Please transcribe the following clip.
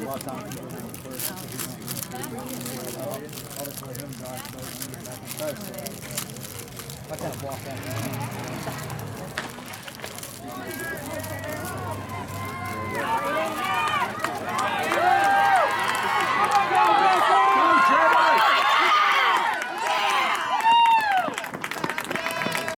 lot of times people don't first. I'll just let him drive first and get back in touch. I kind of block that.